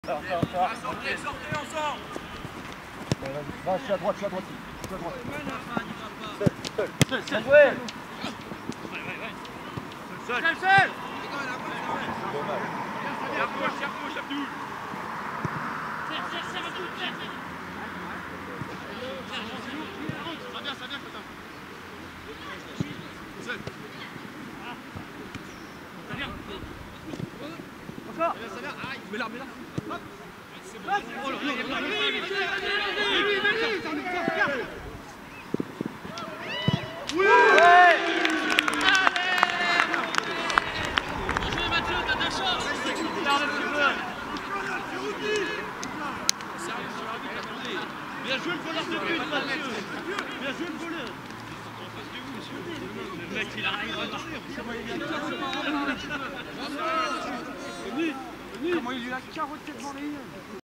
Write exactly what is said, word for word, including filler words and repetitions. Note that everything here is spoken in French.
Sortez, sortez ensemble. Va, je suis à droite, je suis à droite. Je suis à droite. Seul, seul, seul, seul. Ouais. Seul, seul, seul. Dommage. Serre gauche, serre gauche, Abdoul. Serre, serre, serre, Abdoul, serre. Ça va bien, ça va bien, Quentin. Seul. Ça vient. Encore. Ça vient, ça vient. Aïe, mets-la, mets-la. Hop. C'est bon. Oh là là, oui, bien joué le voleur de but, Mathieu. Bien joué le voleur. Le mec, il arrive à marcher. Comment il lui a carotté devant les yeux.